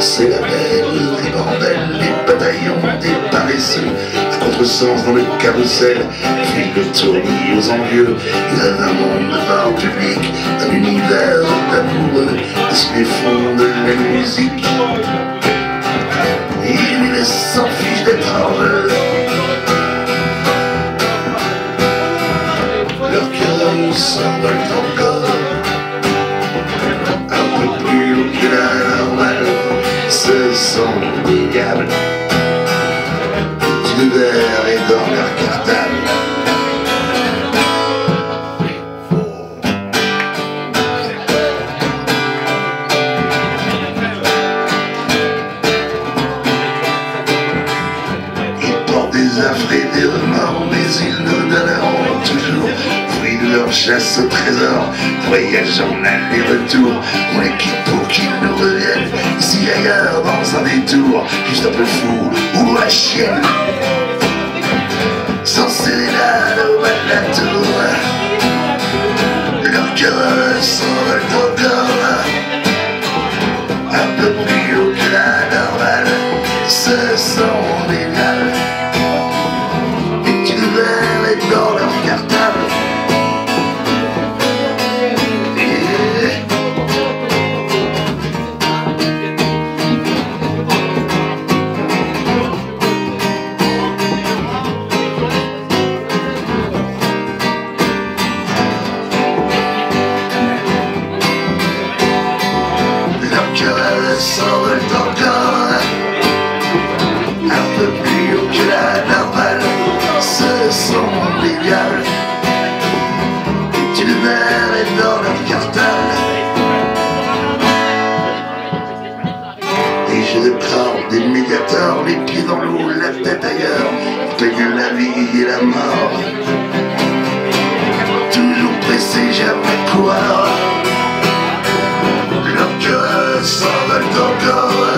C'est la belle ribambelle, les bataillons des paresseux, à contresens dans le carrousel, file le tournis aux envieux. Il rêve un monde de bar public, un univers d'amoureux, de ce les fonds de la musique. Il s'en fiche d'être heureux. Leur cœur s'envole encore, un peu plus haut que la normale. Ce sont des diables qui de verre et dans leur cartable. Ils portent des affres et des remords, mais ils nous donneront toujours fruit de leur chasse au trésor. Voyage en aller-retour, on les quitte pour qu'ils nous reviennent. Ici ailleurs dans un détour, juste un peu fou ou à chienne. Sans sérénade au bas de la tour, leur cœur s'envole encore, un peu plus haut que la normale. Ce sont des gales, et tu devrais être dans leur cartable. S'envole encore, un peu plus haut que la normale. Ce sont des diables, et tu le verrais dans leur cartable. Des jeux de corps, des médiators, les pieds dans l'eau, la tête ailleurs, peignent la vie et la mort. Toujours pressé, jamais croire. Leur cœur s'envole encore,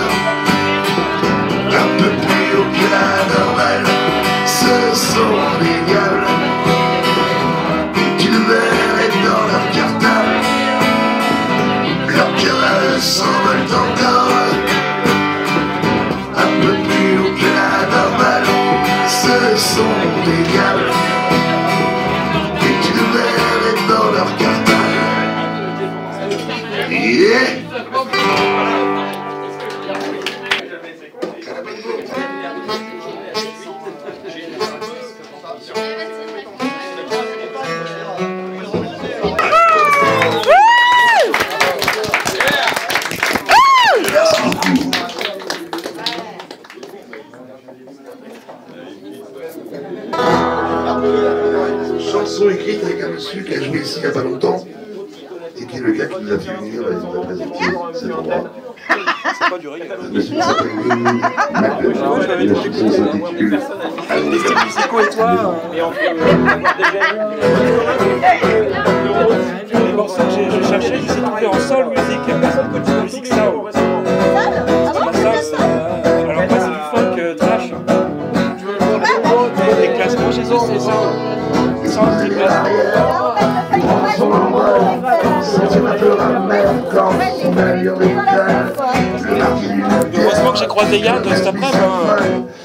un peu plus haut que la normale. Ce sont des diables, et tu le verrais dans leur cartable. Leur cœur s'envole encore, un peu plus haut que la normale. Ce sont des diables, et tu le verrais dans leur cartable. Yeah. Chanson écrite avec un monsieur qui a joué ici il n'y a pas longtemps, et qui est le gars qui nous a fait venir et nous a présenté cet endroit. C'est pas du reggae. Le monsieur s'appelle Mimi McLeod, et la chanson s'intitule Allez. C'est quoi et toi? Et on peut avoir déjà les morceaux que j'ai cherchés, ils étaient en soul music, musique soul. Alors moi c'est du funk trash. Les classements chez eux c'est ça. Sans petit classement. Heureusement que j'ai croisé Yann cet après-midi.